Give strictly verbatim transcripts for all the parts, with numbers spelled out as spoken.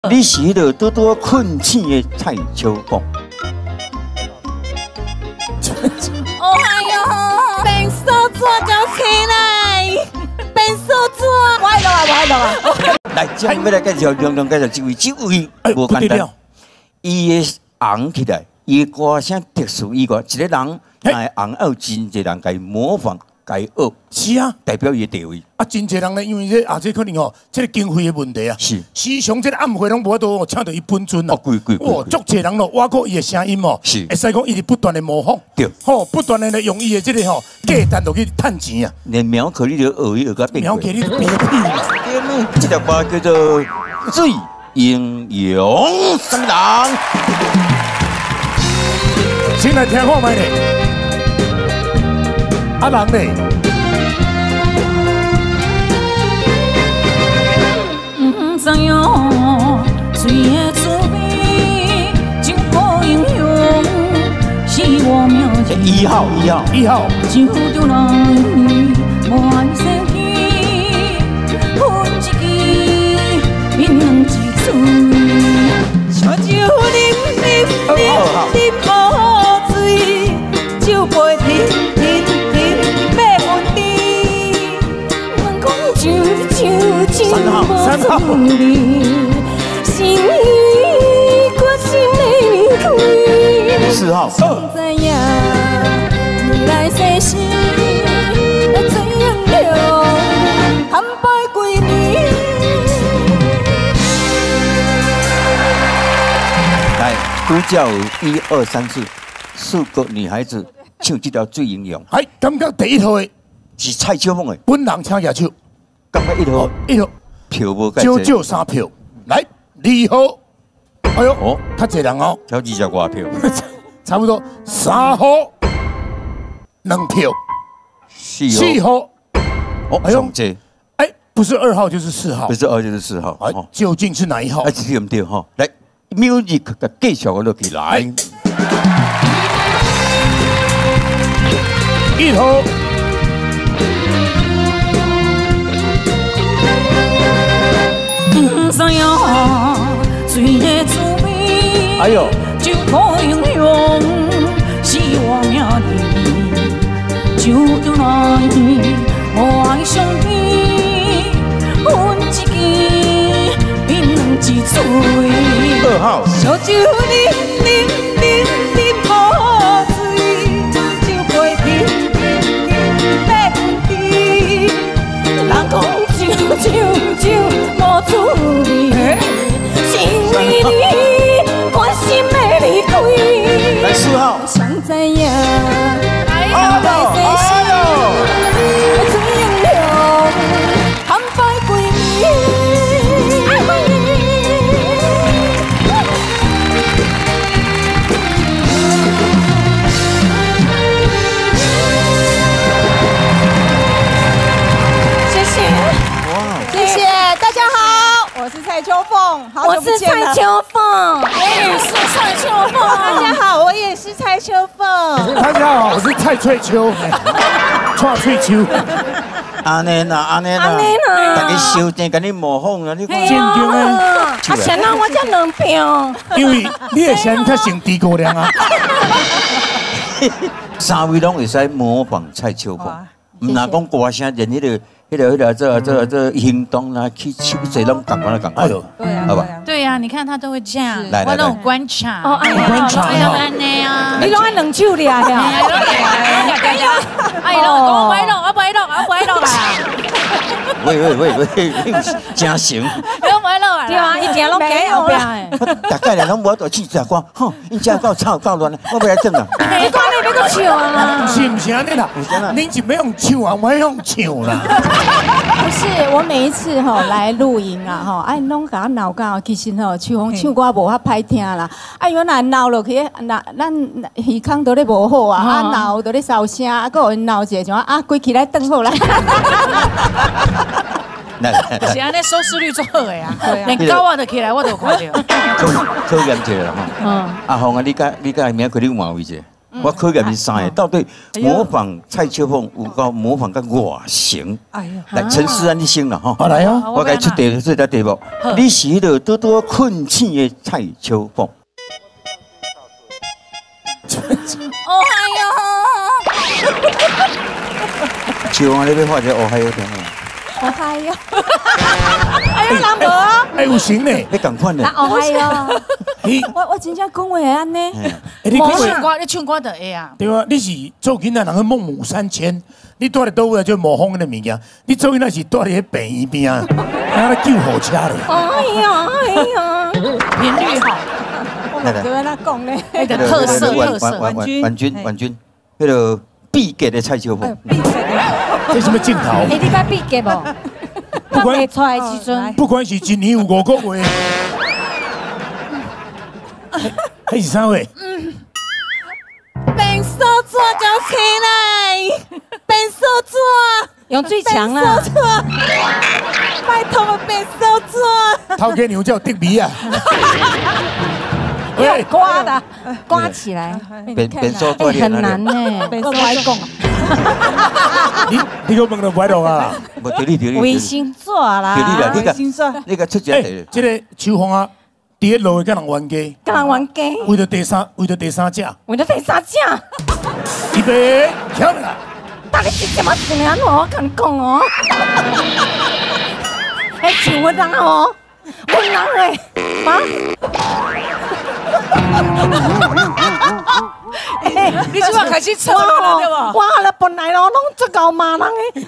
你是迄个多多困醒的蔡秋凤。 哦哎呦，变手纸交起来，变手纸，我爱录啊，我爱录啊。 来，接下来要来介绍，亮亮介绍这位，这位无简单，伊的红起来，伊的歌声特殊以外，一个人来红要真侪人甲伊模仿。 该学是啊， 代表伊的地位啊，真侪人咧，因为这啊，这可能吼，这个经费的问题啊，是时常这个暗会拢无法度请到伊本尊啊， 哦，贵贵贵， 哦，足侪人咯，挖过伊的声音哦，是，会使讲伊直不断的模仿，对，吼，不断的咧用伊的这个吼价单落去赚钱啊， 连苗可你就学伊学个变。 苗可你都变屁嘛， 对么？这条歌叫做《最英勇》，什么人？ 先来听看卖咧。 啊人嘞， 唔知影水的滋味，就好英雄，是我命运。 一号，一号， 一号。 就着来满身体，分一支，面两支嘴，烧酒啉啉啉啉无醉，酒杯停停。 三号，三号。 四号。来，都叫一二三四四个女孩子唱这条《最英勇》。 哎，感觉第一套的是蔡秋凤的， 本人请举手。 感觉一号， 一号票无少少三票，来二号，哎呦，哦，较侪人哦， 挑二十外票， 差不多三号两票， 四号， 四号， 哦，哎呦，这， 哎，不是二号就是四号， 不是二就是四号， 哎，究竟是哪一号？ 哎，对唔对哈？来 ，music 嘅继续落起来， 一号。 知影水的滋味， 哎呦， 就好英雄，是我命运，就着来无爱相依，分一支，饮两支醉。 二号， 烧酒啉啉啉啉无醉，酒杯停停停白分滴，人讲酒酒酒。 滋味，是为你关心的离开。 来四号， 谁知影？哎呦， 哎呦， 最英雄，含败归命。谢谢，哇，谢谢大家好。 我是蔡秋凤，好我是蔡秋凤，我也是蔡秋凤。 大家好，我也是蔡秋凤。 大家好，我是蔡翠秋，蔡翠秋。 安尼啦，安尼啦，大家收听，甲你模仿啊，你看。 正经的。 啊，谁让我这两票？ 因为你的声较像猪姑娘啊。 三位拢会使模仿蔡秋凤，唔若讲歌声，连迄个。 迄个、迄个、这、这、这行动啦，去手势拢赶快、赶快， 对啊， 好吧？ 对呀，你看他都会这样， 来来我那种观察， 哦， 观察， 安尼啊， 你拢爱两手抓呀？ 哎呦，我不爱弄，我不爱弄，我不爱弄啦。 喂喂喂喂，真行！ 我不爱弄啊， 对啊，一点拢给后边诶。 大概人拢无多气质啊，讲，哼，因家够吵够乱，我不来整啊。 你讲你要个笑啊？ 是不是安尼啦？你是要用唱啊，我用唱啦。 不是，我每一次吼来录音啊吼，哎拢甲我闹到，其实吼唱唱唱歌无遐歹听啦。哎原来闹落去，那咱耳孔都咧无好啊，啊闹都咧烧声，啊搁有闹一个像啊规起来转好来。 是安尼收视率足好个呀，连高啊都起来我都看到。 考考验一下啦吼。嗯。阿红啊，你甲你甲明仔开你换位者。 我考验是三个，到底模仿蔡秋凤有够模仿个外形？哎呀，来陈思安你先啦吼， 好来哦， 我该出题这条题目，你是迄个多多困醒的蔡秋凤。 哦嗨哟！ 秋凤，你要画一个哦嗨哟点啊？ 哦嗨哟！ 哎呀，人无啊！ 哎有型呢， 你赶快呢？ 哦嗨哟！我我真正讲话会安尼。 你讲唱歌，你唱歌就会啊。 对啊，你是做囡仔人去孟母三迁，你住伫倒位就模仿嗰啲物件，你做囡仔是住伫喺病院边啊，啊救护车咧。 哎呀哎呀， 频率好。 我唔知安讲咧。 那个特色特色。 婉君婉君婉君，迄个必给的蔡秋凤。 这什么镜头？ 哎，你捌毕业无？不管出来时阵， 不管是一年有五个月。迄是啥话？嗯， 变手纸就起来，变手纸，用最强啦！拜托我变手纸。 头家娘叫得味啊！ 要刮的，刮起来。 变变手纸很难呢， 我不爱讲。 你你个问到歪路啊？ 无对你对你。 微星座啦。 对你啦，你个你个出这题。 这个秋凤啊，第一路会跟人冤家。 跟人冤家。 为了第三，为了第三者。 为了第三者。 预备，跳啦！ 但你是怎么怎样哦？我跟你讲哦。哎，请问人哦，问人诶，妈。 哎，你即摆开始唱了对无？ 我咧本来咯，拢足够骂人诶。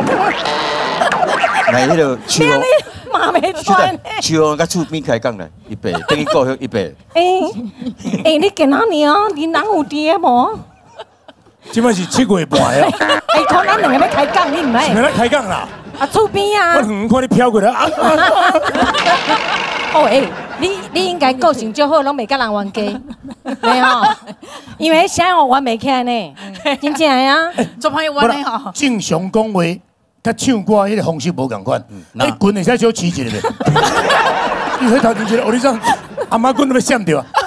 来，迄个秋凤， 骂袂出来。 秋凤甲厝边开讲来，预备，等于过去预备。 诶诶，你今仔日哦，你人有爹无？ 即摆是七月半啊！ 哎，可咱两个要开讲，你唔来？ 两个开讲啦！ 啊，厝边啊！ 我远看你飘过来啊！ 哦诶，你你应该个性较好，拢袂甲人冤家，没有？因为现在我玩袂起来呢，真正呀！ 做朋友玩的吼。 正常讲话，甲唱歌迄个方式无共款。你棍会使少起一下袂？你迄头前一个，哦，你讲阿妈棍都要闪掉啊！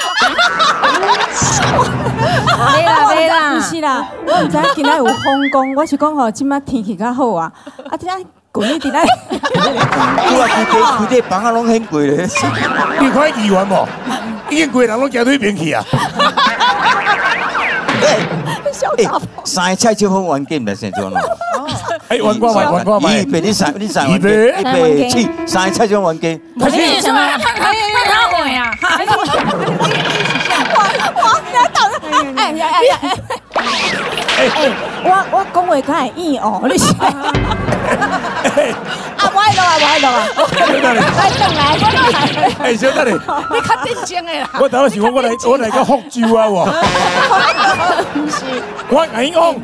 没啦没啦， 不是啦，我唔知今仔有风光，我是讲吼，即摆天气较好啊，啊，今仔滚你伫咧。 我话规地规地房啊拢很贵咧。 你看议员无？已经规人拢行对面去啊！ 哎，三个蔡秋凤玩 game 来先做咯。 哎，玩过买，玩过买。 预备，你三你三玩 game， 预备起，三个蔡秋凤玩 game。 开始。什么？他他他会啊！ 我来倒了，哎呀哎呀哎！哎，我我讲话敢会硬哦，你是？啊，我爱录啊，我爱录啊，来等来，我来。 哎，小等你， 你较认真的啦。 我头想讲，我来我来个福州啊，我。 不是， 我硬讲。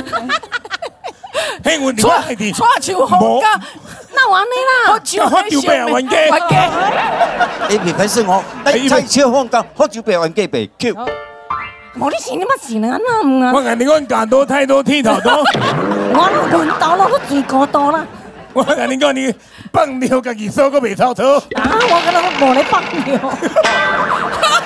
嘿，我你蔡蔡秋凤甲那完你啦， 喝酒杯啊，玩家。 玩家。 你别开始我，蔡秋凤讲喝酒杯玩家杯 Q。 无你是你妈是人啊那我跟你讲，干多太多剃头多。 我轮到了，我最高多啦。 我跟你讲，你放尿家己手个袂臭臭。 啊，我跟他无咧放尿。